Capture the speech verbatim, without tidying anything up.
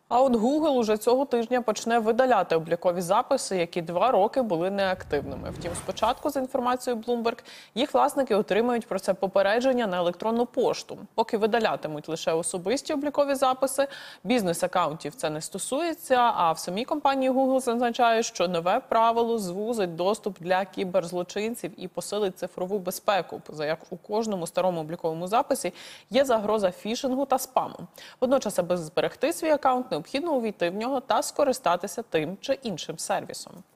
А от Google уже цього тижня почне видаляти облікові записи, які два роки були неактивними. Втім, спочатку, за інформацією Bloomberg, їх власники отримають про це попередження на електронну пошту. Поки видалятимуть лише особисті облікові записи, бізнес-акаунтів це не стосується, а в самій компанії Google зазначає, що нове правило звузить доступ для кіберзлочинців і посилить цифрову безпеку, поза як у кожному старому обліковому записі є загроза фішингу та спаму. Водночас, аби зберегти свій акаунт, необхідно увійти в нього та скористатися тим чи іншим сервісом.